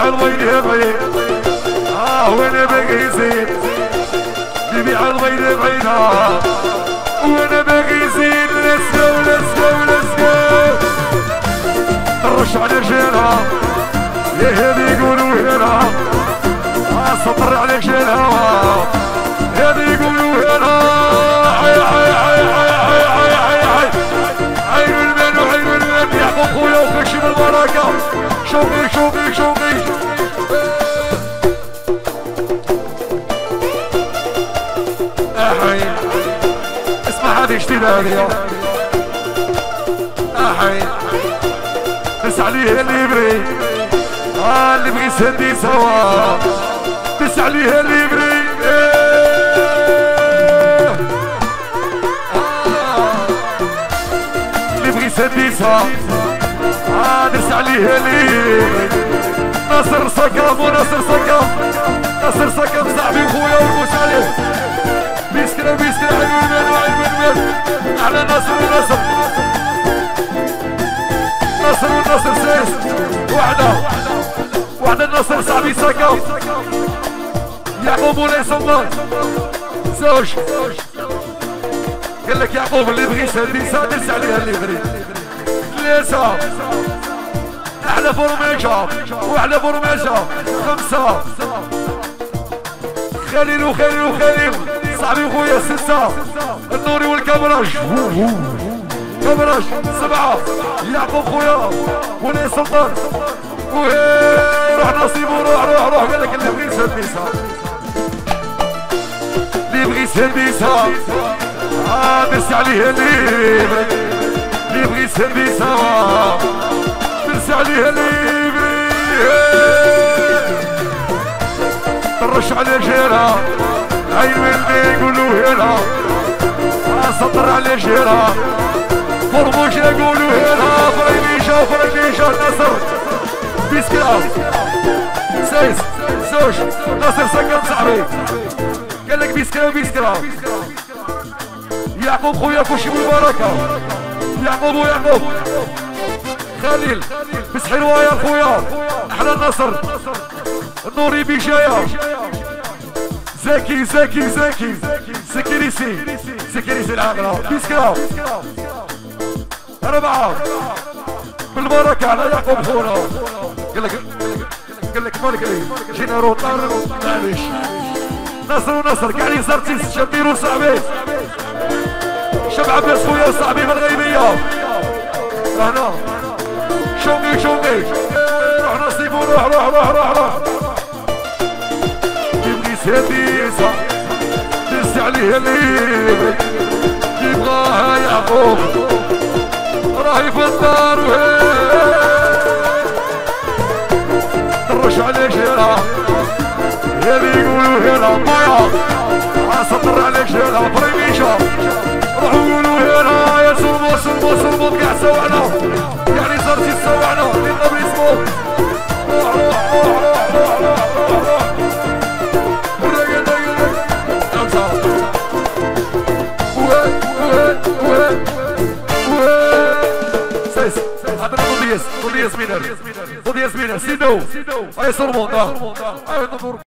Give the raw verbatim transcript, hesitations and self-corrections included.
يبيع الويل يبعيد اه وانا باقي يزيد يبيع الويل يبعيدها وانا باقي يزيد. ليتس جو ليتس جو ليتس جو نرش على جيلها يا هذي يقولوا هنا سطر عليك الهوا هذي يقولوا هنا حي حي حي حي حي حي حي حي عين المال وعين المال يعقوب خويا وفيك شي بالبركة شوقي شوقي شوقي احي اسمع هذه جديدة هذه احي بس عليه اللي يبري اه اللي بغي يسدي سوا بس عليه اللي يبري اللي بغي يسدي سوا اه دس عليه اللي يبري ناصر سقف وناصر سقف ناصر سقف صاحبي وخويا ونبوس عليه بيسكرا بيسكرا عين المال وعين المال على ناصر وناصر ناصر وناصر سيس وحده وحده الناصر صاحبي سقف يعقوب ولا صمد زوج قال لك يعقوب اللي يبغي يسدي سادس عليها اللي يبغي ثلاثة احلى فرميشة واحلى فرميشة خمسة خليل وخليل وخليل صاحبي وخويا ستة النوري والكبرش كبرش سبعة يعقوب خويا ولا سلطان وهي روح نصيب وروح روح روح قال لك اللي يبغي يسديسها اللي يبغي يسديسها اه درس عليه اللي يبغي اللي يبغي يسديسها درس عليه اللي يبغي طرش على جيرها عين ولدي يقولوا هنا سطر على جيرها فرموش يقولوا هنا فريميشة فريميشة نصر بيسكرا سيس زوج ناصر سكن صاحبي قال لك بيسكرا بيسكرا يعقوب خويا كلشي بالبركة يعقوب ويعقوب خليل بس حلوة يا خويا احلى النصر النوري بيجايا زكي زكي زكي سكريسي سكريسي العاقلة بيسكرا أربعة بالبركة على يعقوب خونا قال لك قال لك مالك ايه جينا روطار معليش نصر ونصر قاعد يزرتي شبير وصاحبي شبع عباس خويا صاحبي في الغيبية هنا شوقي شوقي روح نصيب وروح روح روح روح روح يبغي سديسة دس عليه اللي يبغاها يعقوب راهي في الدار وهي طرش على جيرها هذي يقولوا هنا مايا سطر على جيرها فريميشة روحوا قولوا هنا يا سلمو سلمو سلمو كاع سوعنا يعني صرتي تسوعنا يلا باسمو روح روح روح روح روح روح ورقل رقل خمسة وين وين وين سيس عندنا بوديس بوديس مينر بوديس مينر سيدو اي سلمون